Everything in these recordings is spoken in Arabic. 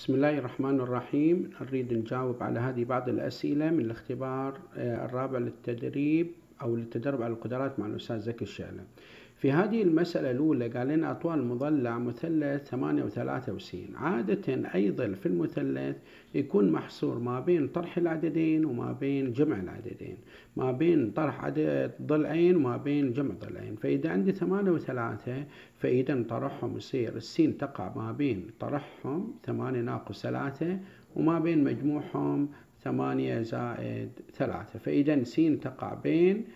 بسم الله الرحمن الرحيم. نريد نجاوب على هذه بعض الأسئلة من الاختبار الرابع للتدريب أو للتدرب على القدرات مع الأستاذ زكي الشعلة. في هذه المسألة الأولى قال لنا أطوال مضلع مثلث 8 و93. عادة أي ظل في المثلث يكون محصور ما بين طرح العددين وما بين جمع العددين، ما بين طرح عدد ضلعين وما بين جمع ضلعين. فإذا عندي 8 و3 فإذا طرحهم يصير السين تقع ما بين طرحهم 8 ناقص 3 وما بين مجموعهم 8 زائد 3. فإذا سين تقع بين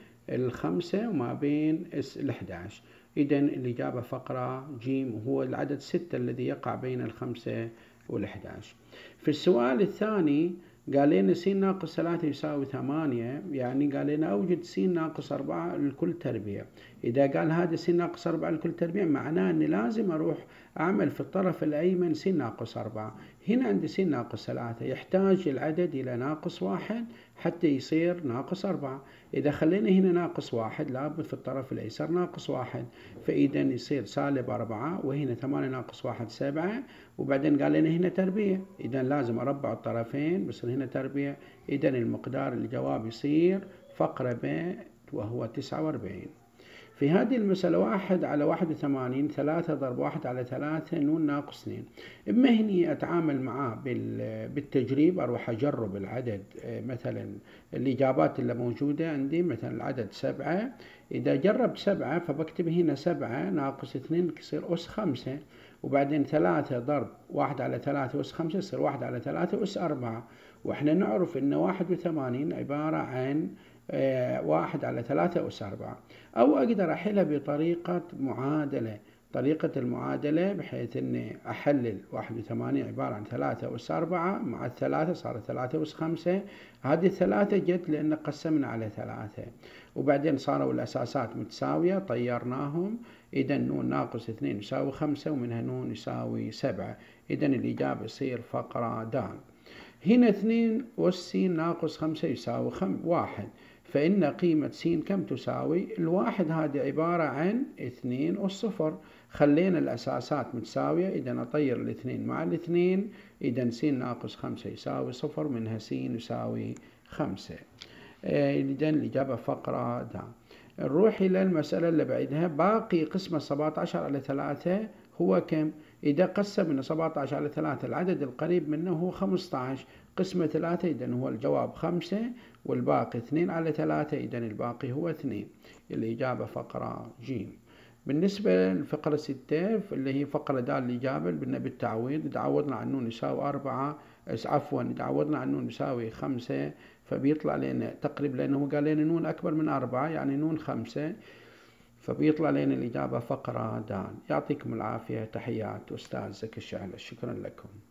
5 وما بين 11. إذا الإجابة فقرة ج، وهو العدد 6 الذي يقع بين 5 و11. في السؤال الثاني قال لنا س ناقص 3 يساوي 8، يعني قال لنا أوجد س ناقص 4 لكل تربيع. إذا قال هذا س ناقص 4 لكل تربيع معناه أني لازم أروح أعمل في الطرف الأيمن س ناقص 4. هنا عندي س ناقص 3، يحتاج العدد إلى ناقص 1 حتى يصير ناقص 4. إذا خلينا هنا ناقص 1 لابد في الطرف الأيسر ناقص 1، فإذا يصير سالب 4، وهنا 8 ناقص 1 7، وبعدين قال لنا هنا تربيع، إذا لازم أربع الطرفين بصير هنا تربيع. إذا المقدار الجواب يصير فقرة ب وهو 49. في هذه المسألة 1 على 81 3 ضرب 1 على 3 نون ناقص 2. إما هني أتعامل معاه بالتجريب، أروح أجرب العدد، مثلا الإجابات اللي موجودة عندي مثلا العدد 7، إذا جربت 7 فبكتب هنا 7 ناقص 2 يصير أس 5، وبعدين 3 ضرب 1 على 3 أس 5 يصير 1 على 3 أس 4. وإحنا نعرف إن 81 عبارة عن 1 على 3 أس 4. أو أقدر أحلها بطريقة معادلة، طريقة المعادلة بحيث أني أحلل 81 عبارة عن 3 أس 4 مع الثلاثة صارت 3 أس 5. هذه الثلاثة جت لأن قسمنا على 3، وبعدين صاروا الأساسات متساوية طيرناهم. إذا نون ناقص 2 يساوي 5، ومنها نون يساوي 7. إذا الإجابة يصير فقرة د. هنا 2 أس س ناقص 5 يساوي 1، فإن قيمة س كم تساوي؟ الواحد هذه عبارة عن 2 أس 0. خلينا الأساسات متساوية، إذا أطير الاثنين مع الاثنين، إذا س ناقص 5 يساوي 0، منها س يساوي 5. إذا الإجابة فقرة د. نروح إلى المسألة اللي بعدها. باقي قسمة 17 على 3 هو كم؟ إذا قسمنا 17 على 3 العدد القريب منه هو 15. قسمة 3 إذن هو الجواب 5، والباقي 2 على 3، إذن الباقي هو 2. الإجابة فقرة ج. بالنسبة للفقرة 6 اللي هي فقرة د الإجابة بالتعويض، إذا عوضنا عن نون يساوي 4، عفوا إذا عوضنا عن نون يساوي 5، فبيطلع لنا تقريبا، لأنه قال لنا نون أكبر من 4 يعني نون 5، فبيطلع لنا الإجابة فقرة د. يعطيكم العافية. تحيات أستاذ زكي الشعلة. شكرا لكم.